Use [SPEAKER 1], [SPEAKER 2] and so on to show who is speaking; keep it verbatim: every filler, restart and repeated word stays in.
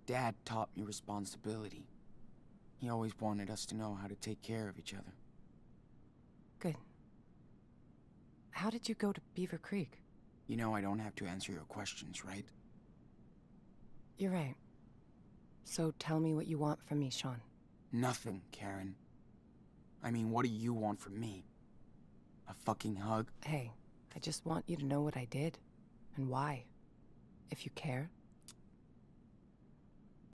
[SPEAKER 1] Dad taught me responsibility. He always wanted us to know how to take care of each other.
[SPEAKER 2] Good. How did you go to Beaver Creek?
[SPEAKER 1] You know I don't have to answer your questions, right?
[SPEAKER 2] You're right. So tell me what you want from me, Sean.
[SPEAKER 1] Nothing, Karen. I mean, what do you want from me? A fucking hug?
[SPEAKER 2] Hey, I just want you to know what I did, and why. If you care.